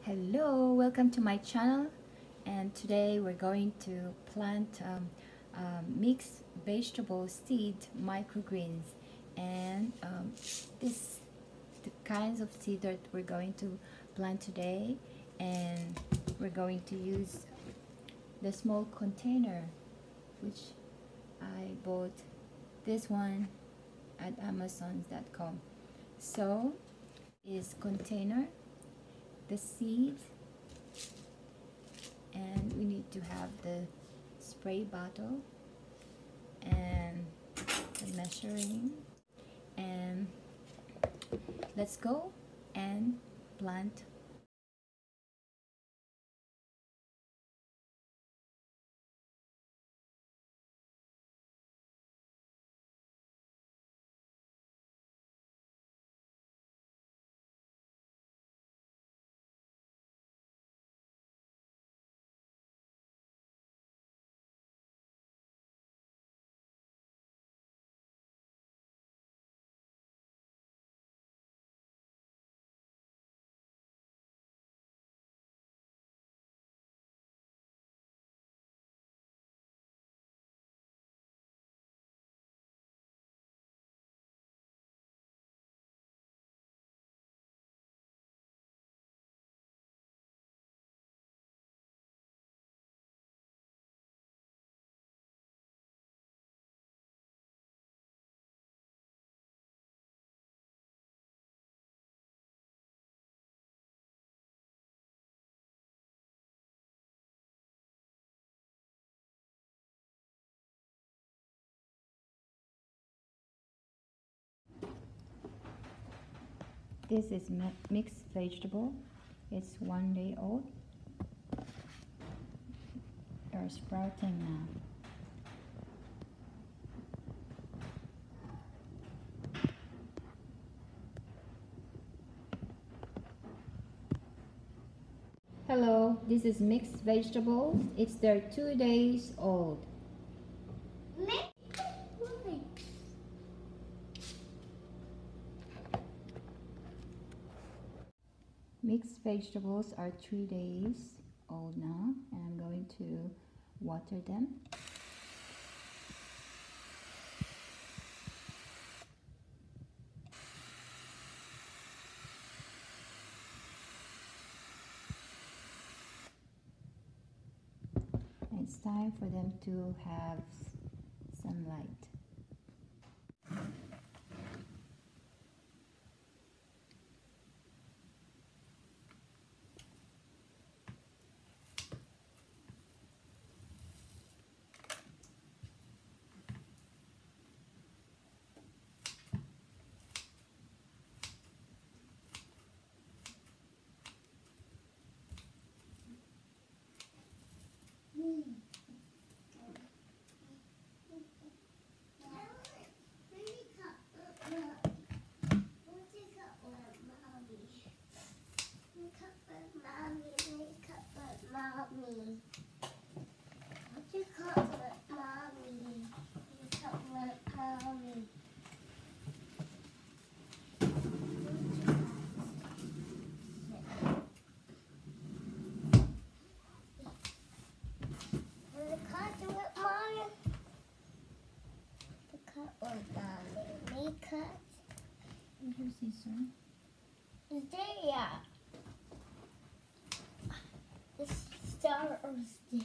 Hello, welcome to my channel, and today we're going to plant mixed vegetable seed microgreens, and this the kinds of seed that we're going to plant today. And we're going to use the small container, which I bought this one at amazon.com. So is container, the seed, and we need to have the spray bottle and the measuring, and let's go and plant. This is mixed vegetable. It's 1 day old. They're sprouting now. Hello, this is mixed vegetables. They're 2 days old. Mixed vegetables are 3 days old now, and I'm going to water them. And it's time for them to have sunlight. Is there, yeah. The star of the.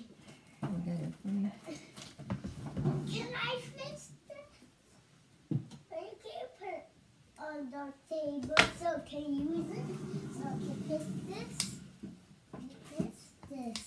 Can I fix this? I can't put it on the table, so can you use it? So I can fix this. Fix this.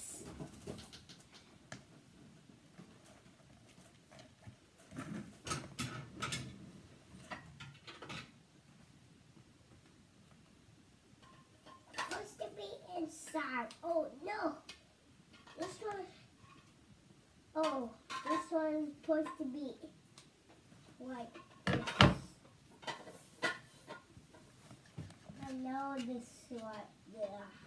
Supposed to be inside. Oh no! This one. Oh, this one's supposed to be like this. I know this one. Yeah.